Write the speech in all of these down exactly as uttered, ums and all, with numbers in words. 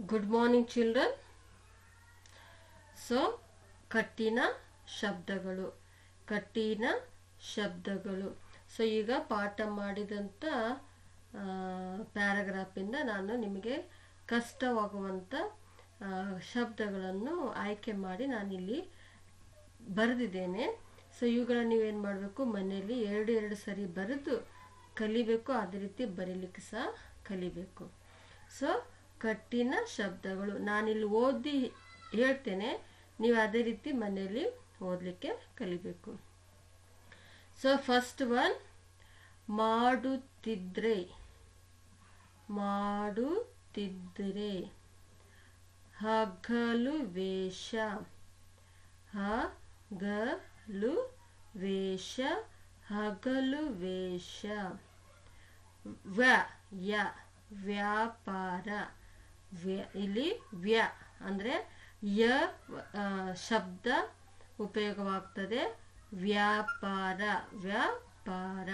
Good morning children. So ಕಠಿಣ ಶಬ್ದಗಳು ಕಠಿಣ ಶಬ್ದಗಳು ಸೊ ಈಗ ಪಾಠ ಮಾಡಿದಂತ ಪ್ಯಾರಾಗ್ರಾಫ್ ಇಂದ ನಾನು ನಿಮಗೆ ಕಷ್ಟವಾಗುವಂತ ಶಬ್ದಗಳನ್ನು ಆಯ್ಕೆ ಮಾಡಿ ನಾನು ಇಲ್ಲಿ ಬರೆದಿದ್ದೇನೆ. ಸೊ ಇವುಗಳನ್ನು ನೀವು ಏನು ಮಾಡಬೇಕು, ಮನೆಯಲ್ಲಿ ಎರಡು ಎರಡು ಸರಿ ಬರೆದು ಕಲಿಬೇಕು. ಅದೇ ರೀತಿ ಬರೀಲಿಕ್ಕೆ ಸಹ ಕಲಿಬೇಕು. ಸೊ ಕಠಿಣ ಶಬ್ದಗಳು ನಾನಿಲ್ಲಿ ಓದಿ ಹೇಳ್ತೇನೆ, ನೀವು ಅದೇ ರೀತಿ ಮನೆಯಲ್ಲಿ ಓದಲಿಕ್ಕೆ ಕಲಿಬೇಕು. ಸೊ ಫಸ್ಟ್ ಒನ್, ಮಾಡುತ್ತಿದ್ರೆ ಮಾಡುತ್ತಿದ್ರೆ ಹಗಲು ವೇಷ ಹಗಲು ವೇಷ ಹಗಲು ವೇಷ. ವ ಯ ವ್ಯಾಪಾರ. ಇಲ್ಲಿ ವ್ಯ ಅಂದ್ರೆ ಯ ಶಬ್ದ ಉಪಯೋಗವಾಗ್ತದೆ. ವ್ಯಾಪಾರ ವ್ಯಾಪಾರ.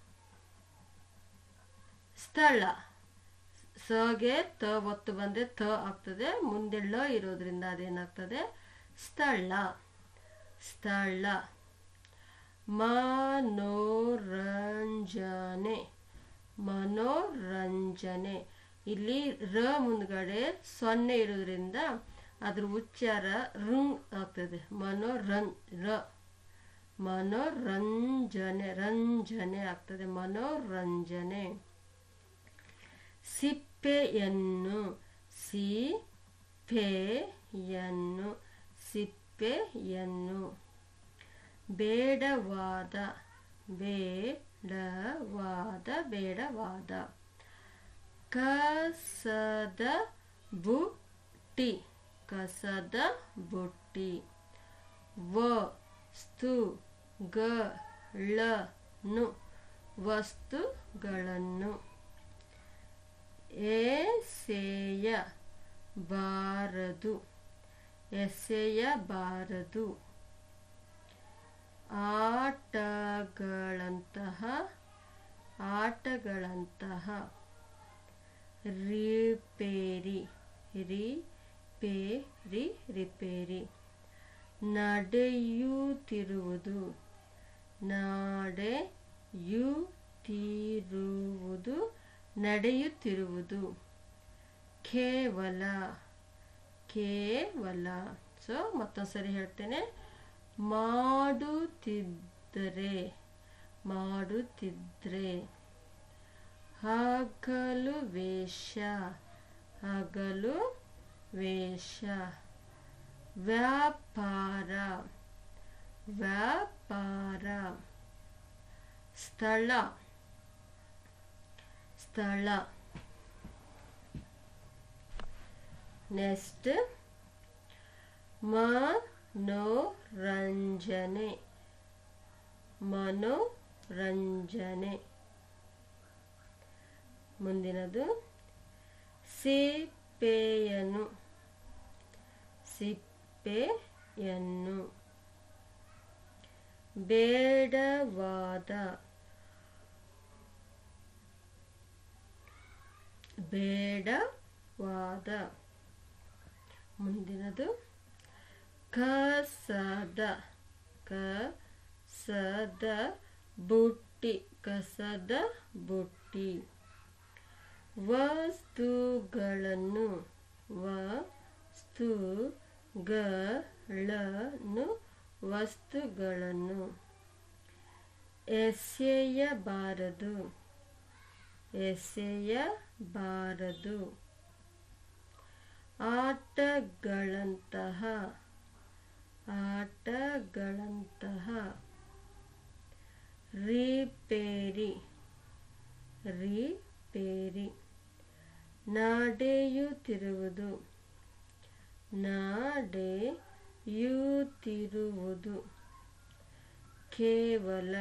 ಸ್ಥಳ, ಸಗೆ ತ ಒತ್ತು ಬಂದ್ರೆ ತ ಆಗ್ತದೆ, ಮುಂದೆ ಳ ಇರೋದ್ರಿಂದ ಅದೇನಾಗ್ತದೆ ಸ್ಥಳ ಸ್ಥಳ. ಮನೋರಂಜನೆ ಮನೋರಂಜನೆ. ಇಲ್ಲಿ ರ ಮುಂದ್ಗಡೆ ಸೊನ್ನೆ ಇರೋದ್ರಿಂದ ಅದ್ರ ಉಚ್ಚಾರ ರುಂಗ್ ಆಗ್ತದೆ. ಮನೋರಂಜ ರ ಮನೋರಂಜನೆ ರಂಜನೆ ಆಗ್ತದೆ. ಮನೋರಂಜನೆ. ಸಿಪ್ಪೆಯನ್ನು ಸಿಪ್ಪೆಯನ್ನು ಸಿಪ್ಪೆಯನ್ನು. ಬೇಡವಾದ ಬೇಡವಾದ ಬೇಡವಾದ. ಕಸದ ಬುಟ್ಟಿ ಕಸದ ಬುಟ್ಟಿ. ವಸ್ತುಗಳನ್ನು ವಸ್ತುಗಳನ್ನು. ಎಸೆಯಬಾರದು ಎಸೆಯಬಾರದು. ಆಟಗಳಂತಹ ಆಟಗಳಂತಹ. ರಿಪೇರಿ ರಿಪೇರಿ ರಿಪೇರಿ. ನಡೆಯುತ್ತಿರುವುದು ನಡೆಯುತ್ತಿರುವುದು ನಡೆಯುತ್ತಿರುವುದು. ಕೇವಲ ಕೇವಲ. ಸೊ ಮತ್ತೊಂದ್ಸರಿ ಹೇಳ್ತೇನೆ, ಮಾಡುತ್ತಿದ್ದರೆ ಮಾಡುತ್ತಿದ್ರೆ. ಹಗಲು ವೇಷ ಹಗಲು ವೇಷ. ವ್ಯಾಪಾರ ವ್ಯಾಪಾರ. ಸ್ಥಳ ಸ್ಥಳ. ನೆಕ್ಸ್ಟ್, ಮನೋರಂಜನೆ ಮನೋರಂಜನೆ. ಮುಂದಿನದು ಸಿಪ್ಪೆಯನ್ನು ಸಿಪ್ಪೆಯನ್ನು. ಬೇಡವಾದ ಬೇಡವಾದ. ಮುಂದಿನದು ಕಸದ ಕಸದ ಬುಟ್ಟಿ ಕಸದ ಬುಟ್ಟಿ. ವಸ್ತುಗಳನ್ನು ವಸ್ತುಗಳನ್ನು ವಸ್ತುಗಳನ್ನು. ಎಸೆಯಬಾರದು ಎಸೆಯಬಾರದು. ಆಟಗಳಂತಹ ಆಟಗಳಂತಹ. ರಿಪೇರಿ ರಿಪೇರಿ. ನಡೆಯುತ್ತಿರುವುದು ನಡೆಯುತ್ತಿರುವುದು. ಕೇವಲ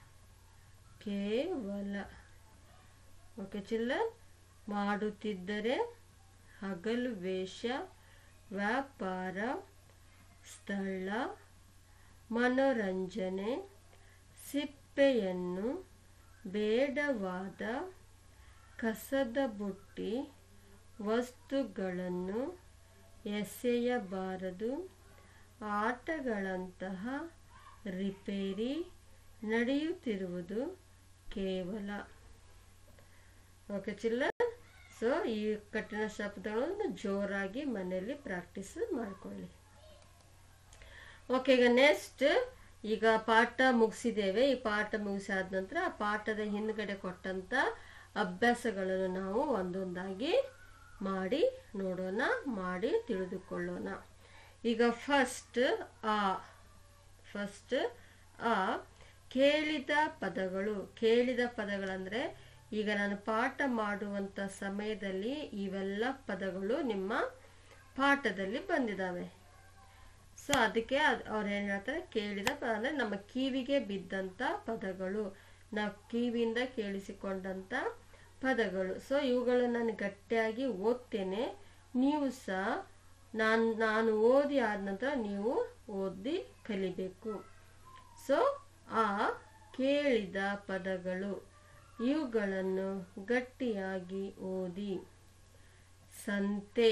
ಕೇವಲ. ಓಕೆ ಚಿಲ್ಡ್ರನ್, ಮಾಡುತ್ತಿದ್ದರೆ, ಹಗಲು ವೇಷ, ವ್ಯಾಪಾರ, ಸ್ಥಳ, ಮನೋರಂಜನೆ, ಸಿಪ್ಪೆಯನ್ನು, ಬೇಡವಾದ, ಕಸದ ಬುಟ್ಟಿ, ವಸ್ತುಗಳನ್ನು ಎಸೆಯಬಾರದು. ಆಟಗಳಂತಹ ರಿಪೇರಿ ನಡೆಯುತ್ತಿರುವುದು ಕೇವಲ. ಓಕೆ ಚಿಲ್ಡ್ರನ್, ಸೊ ಈ ಕಠಿಣ ಶಬ್ದಗಳನ್ನು ಜೋರಾಗಿ ಮನೆಯಲ್ಲಿ ಪ್ರಾಕ್ಟೀಸ್ ಮಾಡ್ಕೊಳ್ಳಿ. ಓಕೆ, ಈಗ ನೆಕ್ಸ್ಟ್ ಈಗ ಪಾಠ ಮುಗಿಸಿದ್ದೇವೆ. ಈ ಪಾಠ ಮುಗಿಸಾದ ನಂತರ ಆ ಪಾಠದ ಹಿಂದ್ಗಡೆ ಕೊಟ್ಟಂತ ಅಭ್ಯಾಸಗಳನ್ನು ನಾವು ಒಂದೊಂದಾಗಿ ಮಾಡಿ ನೋಡೋಣ, ಮಾಡಿ ತಿಳಿದುಕೊಳ್ಳೋಣ. ಈಗ ಫಸ್ಟ್ ಆ ಫಸ್ಟ್ ಆ ಕೇಳಿದ ಪದಗಳು. ಕೇಳಿದ ಪದಗಳಂದ್ರೆ ಈಗ ನಾನು ಪಾಠ ಮಾಡುವಂತ ಸಮಯದಲ್ಲಿ ಇವೆಲ್ಲ ಪದಗಳು ನಿಮ್ಮ ಪಾಠದಲ್ಲಿ ಬಂದಿದ್ದಾವೆ. ಸೊ ಅದಕ್ಕೆ ಅವ್ರು ಏನ್ ಹೇಳ್ತಾರೆ, ಕೇಳಿದ ಪದ ಅಂದ್ರೆ ನಮ್ಮ ಕಿವಿಗೆ ಬಿದ್ದಂತ ಪದಗಳು, ನಾವು ಕಿವಿಯಿಂದ ಕೇಳಿಸಿಕೊಂಡಂತ ಪದಗಳು. ಸೊ ಇವುಗಳನ್ನು ನಾನು ಗಟ್ಟಿಯಾಗಿ ಓದ್ತೇನೆ, ನೀವು ಸಹ ನಾನು ನಾನು ಓದಿ ಆದ ನಂತರ ನೀವು ಓದಿ ಕಲಿಬೇಕು. ಸೊ ಆ ಕೇಳಿದ ಪದಗಳು, ಇವುಗಳನ್ನು ಗಟ್ಟಿಯಾಗಿ ಓದಿ. ಸಂತೆ,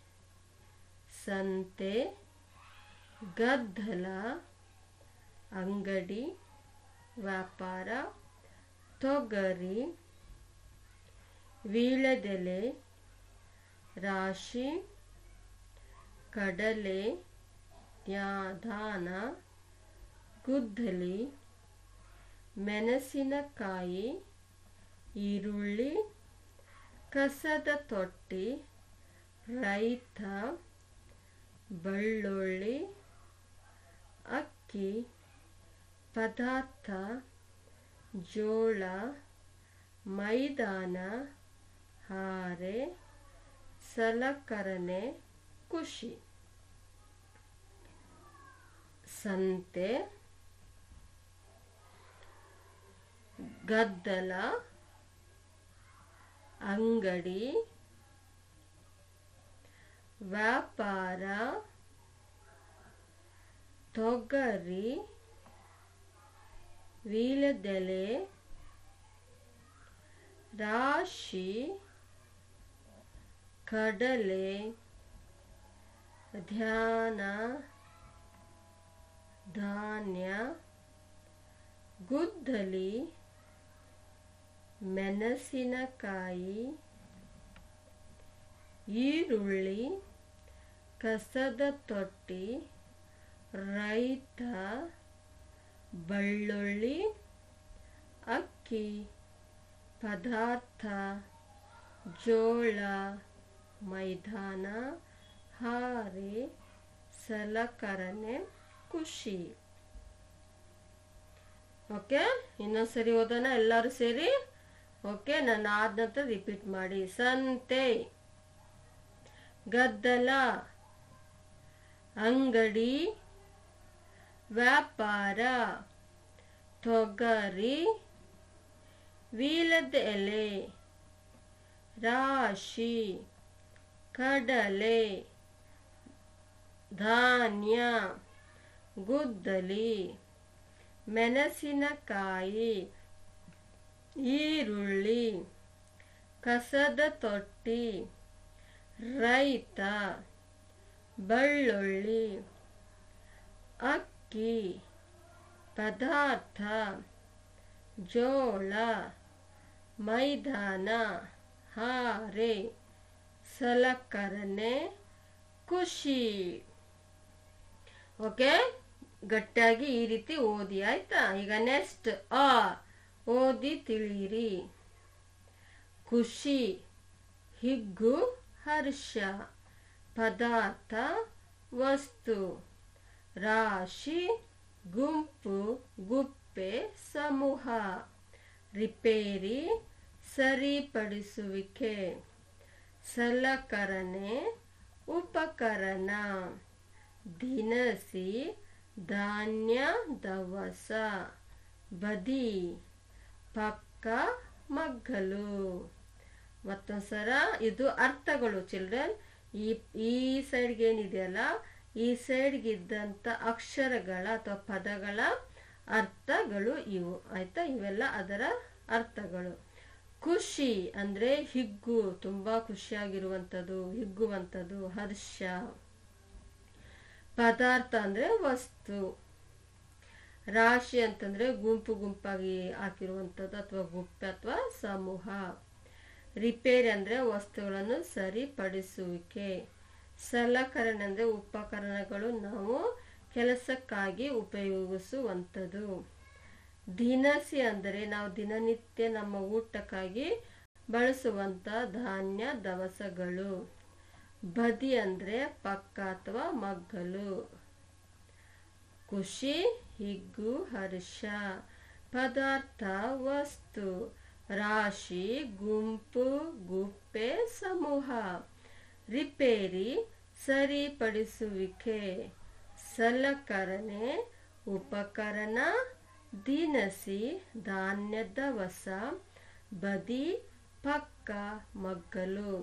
ಸಂತೆ, ಗದ್ದಲ, ಅಂಗಡಿ, ವ್ಯಾಪಾರ, ತೊಗರಿ, ವೀಳ್ಯದೆಲೆ, ರಾಶಿ, ಕಡಲೆ, ಧಾನ, ಗುದ್ದಲಿ, ಮೆಣಸಿನಕಾಯಿ, ಈರುಳ್ಳಿ, ಕಸದ ತೊಟ್ಟಿ, ರೈತ, ಬೆಳ್ಳುಳ್ಳಿ, ಅಕ್ಕಿ, ಪದಾರ್ಥ, ಜೋಳ, ಮೈದಾನ, ಹಾರೆ, ಸಲಕರಣೆ, ಖುಷಿ. ಸಂತೆ, ಗದ್ದಲ, ಅಂಗಡಿ, ವ್ಯಾಪಾರ, ತೊಗರಿ, ವೀಳ್ಯದೆಲೆ, ರಾಶಿ, ಕಡಲೆ, ಧಾನ, ಧಾನ್ಯ, ಗುದ್ದಲಿ, ಮೆಣಸಿನಕಾಯಿ, ಈರುಳ್ಳಿ, ಕಸದ ತೊಟ್ಟಿ, ರೈತ, ಬೆಳ್ಳುಳ್ಳಿ, ಅಕ್ಕಿ, ಪದಾರ್ಥ, ಜೋಳ, ಮೈದಾನ, ಹಾರೆ, ಸಲಕರಣೆ, ಖುಷಿ. ಓಕೆ, ಇನ್ನೊಂದ್ಸರಿ ಓದೋಣ ಎಲ್ಲರೂ ಸೇರಿ. ಓಕೆ, ನಾನು ಆದ ನಂತರ ರಿಪೀಟ್ ಮಾಡಿ. ಸಂತೆ, ಗದ್ದಲ, ಅಂಗಡಿ, ವ್ಯಾಪಾರ, ತೊಗರಿ, ವೀಳ್ಯದೆಲೆ, ರಾಶಿ, ಕಡಲೆ, ಧಾನ್ಯ, ಗುದ್ದಲಿ, ಮೆಣಸಿನಕಾಯಿ, ಈರುಳ್ಳಿ, ಕಸದ ತೊಟ್ಟಿ, ರೈತ, ಬೆಳ್ಳುಳ್ಳಿ, ಅಕ್ಕಿ, ಪದಾರ್ಥ, ಜೋಳ, ಮೈದಾನ, ಹಾರೆ, ಸಲಕರಣೆ, ಖುಷಿ. ಓಕೆ, ಗಟ್ಟಿಯಾಗಿ ಈ ರೀತಿ ಓದಿ, ಆಯ್ತಾ? ಈಗ ನೆಕ್ಸ್ಟ್ ಆ ಓದಿ ತಿಳಿಯಿರಿ. ಖುಷಿ, ಹಿಗ್ಗು, ಹರ್ಷ, ಪದಾರ್ಥ, ವಸ್ತು, ರಾಶಿ, ಗುಂಪು, ಗುಪ್ಪೆ, ಸಮೂಹ, ರಿಪೇರಿ, ಸರಿಪಡಿಸುವಿಕೆ, ಸಲಕರಣೆ, ಉಪಕರಣ, ದಿನಸಿ, ಧಾನ್ಯ, ದವಸ, ಬದಿ, ಪಕ್ಕ, ಮಗ್ಗಲು. ಮತ್ತೊಂದ್ಸರ ಇದು ಅರ್ಥಗಳು ಚಿಲ್ಡ್ರನ್. ಈ ಈ ಸೈಡ್ಗೆ ಏನಿದೆಯಲ್ಲ, ಈ ಸೈಡ್ಗೆ ಇದ್ದಂತ ಅಕ್ಷರಗಳ ಅಥವಾ ಪದಗಳ ಅರ್ಥಗಳು ಇವು, ಆಯ್ತಾ? ಇವೆಲ್ಲ ಅದರ ಅರ್ಥಗಳು. ಖುಷಿ ಅಂದ್ರೆ ಹಿಗ್ಗು, ತುಂಬಾ ಖುಷಿಯಾಗಿರುವಂಥದ್ದು, ಹಿಗ್ಗುವಂಥದ್ದು, ಹರ್ಷ. ಪದಾರ್ಥ ಅಂದ್ರೆ ವಸ್ತು. ರಾಶಿ ಅಂತಂದ್ರೆ ಗುಂಪು ಗುಂಪಾಗಿ ಹಾಕಿರುವಂಥದ್ದು ಅಥವಾ ಗುಂಪು ಅಥವಾ ಸಮೂಹ. ರಿಪೇರಿ ಅಂದ್ರೆ ವಸ್ತುಗಳನ್ನು ಸರಿಪಡಿಸುವಿಕೆ. ಸಲಕರಣೆ ಅಂದ್ರೆ ಉಪಕರಣಗಳು, ನಾವು ಕೆಲಸಕ್ಕಾಗಿ ಉಪಯೋಗಿಸುವಂಥದ್ದು. ದಿನಸಿ ಅಂದರೆ ನಾವು ದಿನನಿತ್ಯ ನಮ್ಮ ಊಟಕ್ಕಾಗಿ ಬಳಸುವಂತ ಧಾನ್ಯ ದವಸಗಳು. ಬದಿ ಅಂದ್ರೆ ಪಕ್ಕ ಅಥವಾ ಮಗ್ಗಲು. ಖುಷಿ, ಹಿಗ್ಗು, ಹರ್ಷ. ಪದಾರ್ಥ ವಸ್ತು. ರಾಶಿ ಗುಂಪು, ಗುಪ್ಪೆ, ಸಮೂಹ. ರಿಪೇರಿ ಸರಿಪಡಿಸುವಿಕೆ. ಸಲಕರಣೆ ಉಪಕರಣ. ದಿನಸಿ ಧಾನ್ಯ ದವಸ. ಬದಿ ಪಕ್ಕ ಮಗ್ಗಲು.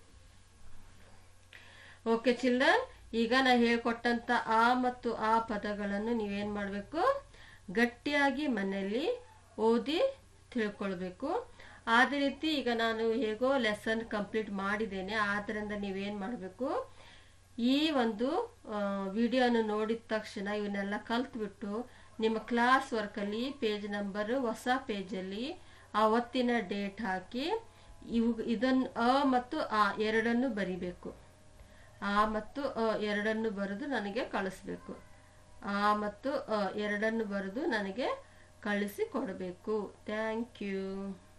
ಓಕೆ ಚಿಲ್ಡ್ರನ್, ಈಗ ನಾ ಹೇಳ್ಕೊಟ್ಟಂತ ಆ ಮತ್ತು ಆ ಪದಗಳನ್ನು ನೀವೇನ್ ಮಾಡಬೇಕು, ಗಟ್ಟಿಯಾಗಿ ಮನೆಯಲ್ಲಿ ಓದಿ ತಿಳ್ಕೊಳ್ಬೇಕು. ಅದೇ ರೀತಿ ಈಗ ನಾನು ಹೇಗೋ ಲೆಸನ್ ಕಂಪ್ಲೀಟ್ ಮಾಡಿದ್ದೇನೆ, ಆದ್ದರಿಂದ ನೀವೇನ್ ಮಾಡಬೇಕು, ಈ ಒಂದು ವಿಡಿಯೋನ ನೋಡಿದ ತಕ್ಷಣ ಇವನ್ನೆಲ್ಲ ಕಲ್ತ್ಬಿಟ್ಟು ನಿಮ್ಮ ಕ್ಲಾಸ್ ವರ್ಕಲ್ಲಿ ಪೇಜ್ ನಂಬರ್ ಹೊಸ ಪೇಜಲ್ಲಿ ಅವತ್ತಿನ ಡೇಟ್ ಹಾಕಿ ಇವು ಇದನ್ನು ಅ ಮತ್ತು ಆ ಎರಡನ್ನು ಬರಿಬೇಕು. ಆ ಮತ್ತು ಅ ಎರಡನ್ನು ಬರೆದು ನನಗೆ ಕಳಿಸ್ಬೇಕು. ಆ ಮತ್ತು ಅ ಎರಡನ್ನು ಬರೆದು ನನಗೆ ಕಳಿಸಿ ಕೊಡಬೇಕು. Thank you.